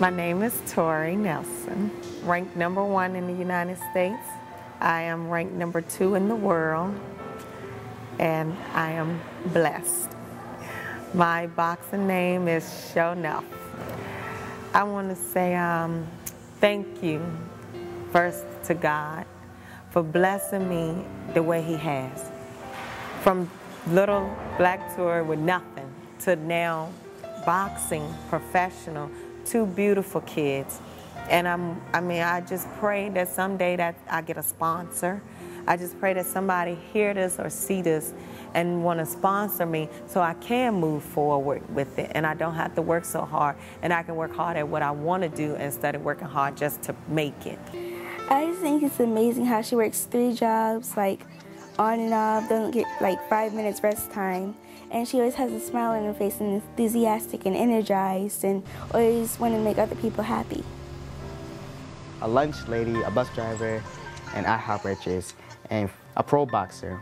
My name is Tori Nelson, ranked #1 in the United States. I am ranked #2 in the world, and I am blessed. My boxing name is Sho-Nuff. I want to say thank you first to God for blessing me the way He has. From little black Tori with nothing to now boxing professional, 2 beautiful kids. And I just pray that someday that I get a sponsor. I just pray that somebody hear this or see this and want to sponsor me so I can move forward with it and I don't have to work so hard and I can work hard at what I want to do instead of working hard just to make it. I just think it's amazing how she works 3 jobs, like on and off, doesn't get like 5 minutes rest time. And she always has a smile on her face and enthusiastic and energized and always want to make other people happy. A lunch lady, a bus driver, an IHOP waitress, and a pro boxer.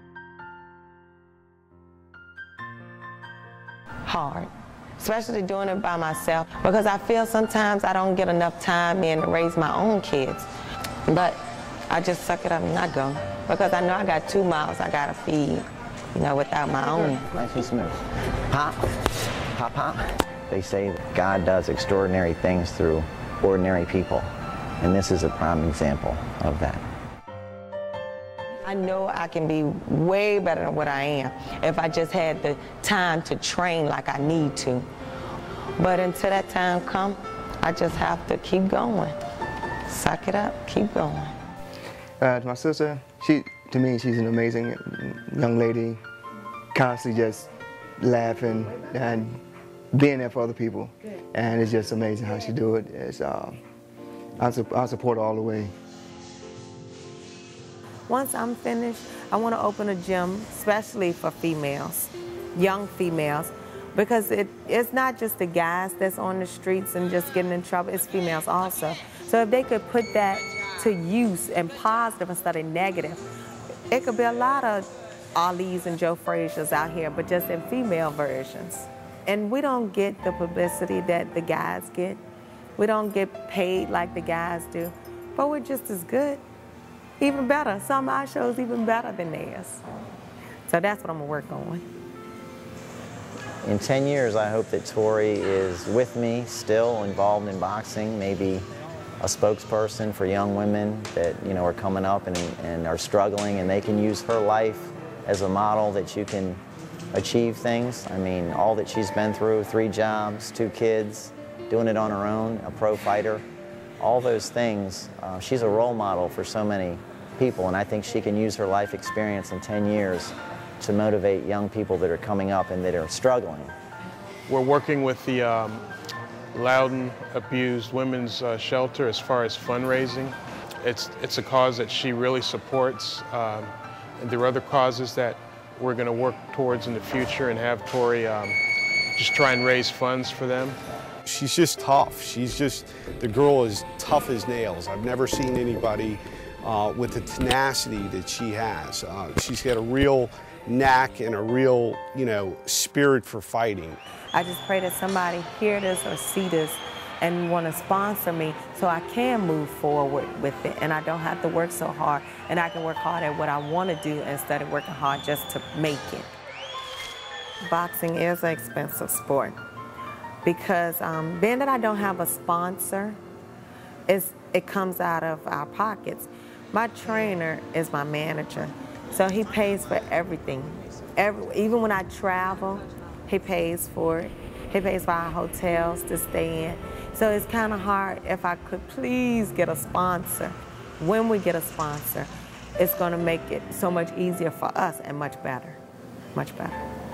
Hard, especially doing it by myself, because I feel sometimes I don't get enough time in to raise my own kids. But I just suck it up and not go, because I know I got 2 mouths I gotta feed, you know, without my own. Nice and smooth. Pop, pop, pop. They say God does extraordinary things through ordinary people, and this is a prime example of that. I know I can be way better than what I am if I just had the time to train like I need to. But until that time comes, I just have to keep going. Suck it up, keep going. To my sister, to me, she's an amazing young lady, constantly just laughing and being there for other people. And it's just amazing how she do it. I support her all the way. Once I'm finished, I want to open a gym, especially for females, young females, because it's not just the guys that's on the streets and just getting in trouble, it's females also. So if they could put that to use and positive instead of negative, it could be a lot of Ali's and Joe Frazier's out here, but just in female versions. And we don't get the publicity that the guys get. We don't get paid like the guys do, but we're just as good. Even better. Some of our shows even better than theirs. So that's what I'm gonna work on. In 10 years, I hope that Tori is with me, still involved in boxing, maybe a spokesperson for young women that are coming up and are struggling, and they can use her life as a model that you can achieve things. I mean, all that she's been through, 3 jobs, 2 kids, doing it on her own, a pro fighter, all those things. She's a role model for so many people, and I think she can use her life experience in 10 years to motivate young people that are coming up and that are struggling. We're working with the Loudon Abused Women's Shelter as far as fundraising. It's a cause that she really supports, and there are other causes that we're going to work towards in the future and have Tori just try and raise funds for them. She's just tough. The girl is tough as nails. I've never seen anybody with the tenacity that she has. She's got a real knack and a real, spirit for fighting. I just pray that somebody hear this or see this and want to sponsor me so I can move forward with it and I don't have to work so hard and I can work hard at what I want to do instead of working hard just to make it. Boxing is an expensive sport because being that I don't have a sponsor, it comes out of our pockets. My trainer is my manager, so he pays for everything. Even when I travel, he pays for it. He pays for our hotels to stay in. So it's kind of hard. If I could please get a sponsor, when we get a sponsor, it's going to make it so much easier for us and much better, much better.